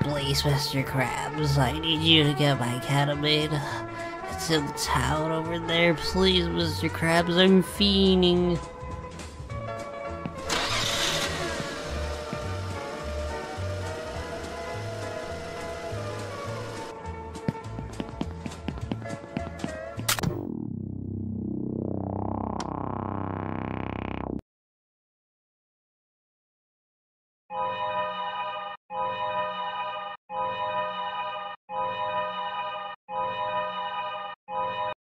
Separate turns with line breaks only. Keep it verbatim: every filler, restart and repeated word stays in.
Please, Mister Krabs, I need you to get my ketamine. It's in the town over there. Please, Mister Krabs, I'm fiending.